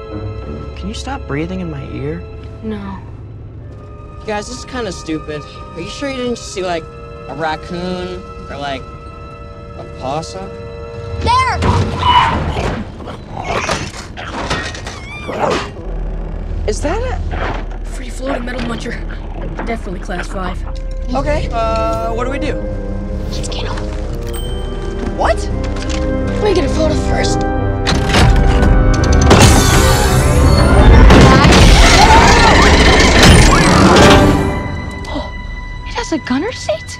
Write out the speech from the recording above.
Can you stop breathing in my ear? No. You guys, this is kind of stupid. Are you sure you didn't just see, like, a raccoon or, like, a possum? There! Is that a... Free-floating metal muncher. Definitely class 5. Okay, what do we do? Let's get him. What? Let me get a photo first. Oh, it has a gunner seat?